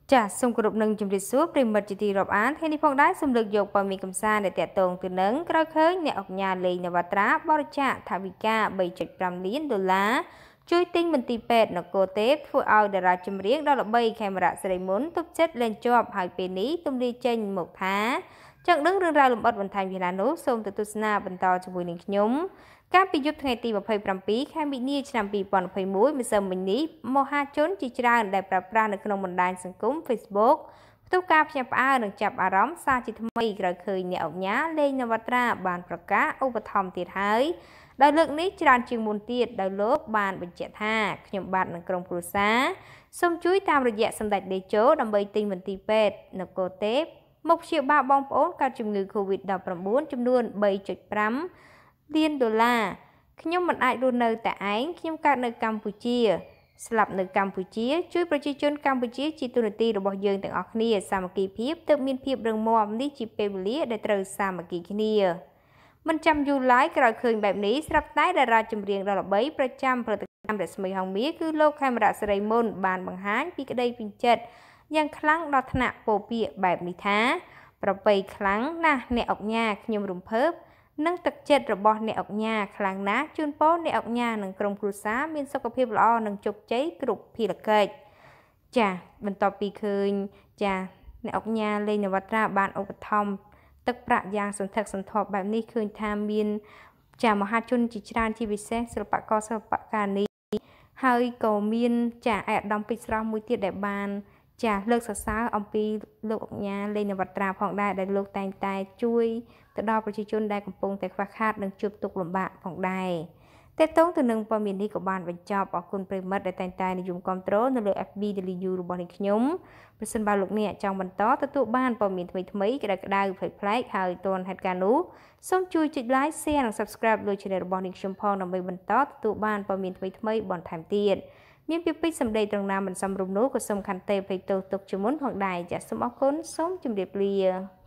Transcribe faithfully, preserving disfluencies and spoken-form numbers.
ចាសសូមគោរពនឹងជំរាបសួរប្រិមិត្តជាទីរាប់អានថ្ងៃនេះផងដែរសូមលើកយកព័ត៌មានកំសាន្តដែលតាក់ទងទៅនឹងក្រោយឃើញអ្នកអង្គការលេងនវត្រាបរិច្ចាគថវិកា បីចុចប្រាំ លានដុល្លារជួយទិញមន្ទីរពេទ្យនគរទេពធ្វើឲ្យតារាចម្រៀងដ៏ល្បីខេមរៈសិរីមុនទប់ចិត្តលេងជាប់ហើយពេលនេះទំលាយចេញមកថាចង់ដឹងរឿងរ៉ាវលម្អិតបន្ថែមពីណានោះសូមទៅទស្សនាបន្តជាមួយនឹងខ្ញុំកាលពីយប់ថ្ងៃទី ยี่สิบเจ็ด ខែមីនាឆ្នាំ ยี่สิบยี่สิบเอ็ด ម្សិលមិញនេះមហាជនជាច្រើនដែលប្រើប្រាស់នៅក្នុងបណ្ដាញសង្គម Facebook ផ្ទុះការភ្ញាក់ផ្អើលនិងចាប់អារម្មណ៍សារជាថ្មីក្រោយឃើញអ្នកអង្គការលេងនវត្រាបានប្រកាសឧបត្ថម្ភទៀតហើយដោយលើកនេះច្រើនជាងមុនទៀតដោយលោកបានបញ្ជាក់ថាខ្ញុំបាទនឹងក្រុមគ្រួសារសូមជួយតាមរយៈសម្ដេចតេជោដើម្បីទិញមន្ទីរពេទ្យនគរទេពមកព្យាបាលបងប្អូនកើតជំងឺ COVID ដប់ប្រាំបួន ចំនួន បីចុចប្រាំ លានដុល្លារខ្ញុំមិនអាចរស់នៅតែឯងខ្ញុំកើតនៅកម្ពុជាស្លាប់នៅកម្ពុជាជួយប្រជាជនកម្ពុជាជាទូនាទីរបស់យើងទាំងអស់គ្នាសាមគ្គីភាពទើបមានភាពរឹងមាំនេះជាពេលវេលាដែលត្រូវសាមគ្គីគ្នាមិនចាំយូរឡើយក្រោយឃើញបែបនេះស្រាប់តែតារាចម្រៀងដ៏ល្បីប្រចាំផលិតកម្មរស្មីហងមាសគឺលោកខេមរៈសិរីមុនបានបង្ហាញពីក្តីពេញចិត្តយ៉ាងខ្លាំងដល់ថ្នាក់ពោពាក្យបែបនេះថាប្រពៃខ្លាំងណាស់អ្នកអង្គការខ្ញុំរំភើបនិងទឹកចិត្តរបស់អ្នកអង្គការខ្លាំងណាស់ជូនពរអ្នកអង្គការនិងក្រុមគ្រួសារមានសុខភាពល្អនិងជោគជ័យគ្រប់ភារកិច្ចចា៎បន្ទាប់ពីឃើញចា៎អ្នកអង្គការលេងនវត្រាបានឧបត្ថម្ភទឹកប្រាក់យ៉ាងសន្ធឹកសន្ធាប់បែបនេះឃើញថាមានចា៎មហាជនជាច្រើនជាពិសេសសិល្បករសិល្បករនេះហើយក៏មានចា៎ឯកឧត្តមពេជ្រស្រស់មួយទៀតដែលបានចាលើកសរសើរអំពីលោកអង្គការលេងនវត្រាផងដែរដែលលោកតែងតែជួយទៅដល់ប្រជាជនដែលកំពុងតែខ្វះខាតនិងជួបទុក្ខលំបាកផងដែរតែតងទៅនឹងព័ត៌មាននេះក៏បានបញ្ចប់អរគុណប្រិមិត្តដែលតែងតែនិយមគាំទ្រនៅលើ เอฟ บี Daily You របស់នេះខ្ញុំប្រសិនបើលោកអ្នកចង់បន្តទទួលបានព័ត៌មានថ្មីៗក្តៅៗប្លែកៗហើយទាន់ហេតុការណ៍នោះសូមជួយចុច Like Share និង Subscribe លើ Channel របស់នេះខ្ញុំផងដើម្បីបន្តទទួលបានព័ត៌មានថ្មីៗបន្ថែមទៀតមានពីពេចសម្ដីត្រង់ណាមិនសមរម្យនោះក៏សូមខន្តីអភ័យទោសទុកជាមុនផងដែរចាសសូមអរគុណសូមជម្រាបលា